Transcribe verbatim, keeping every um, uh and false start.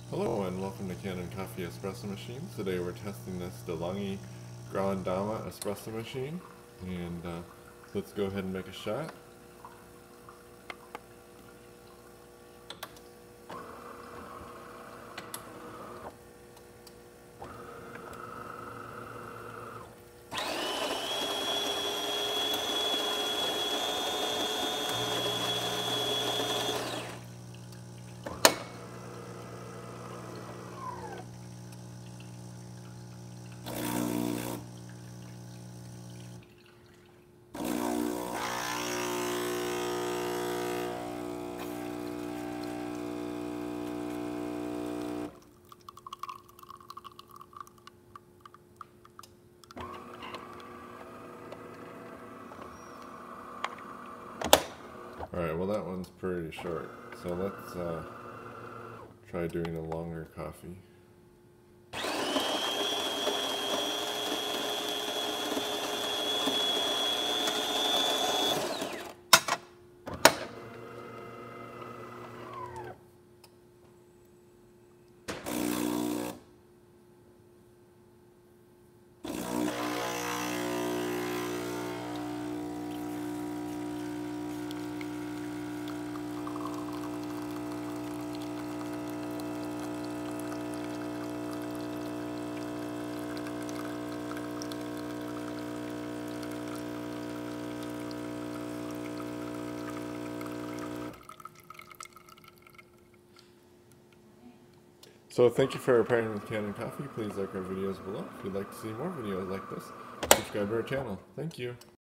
Hello and welcome to Canon Coffee Espresso Machines. Today we're testing this DeLonghi Grand Dama espresso machine, and uh, let's go ahead and make a shot. Alright, well that one's pretty short, so let's uh, try doing a longer coffee. So thank you for pairing with Canon Coffee. Please like our videos below. If you'd like to see more videos like this, subscribe to our channel. Thank you.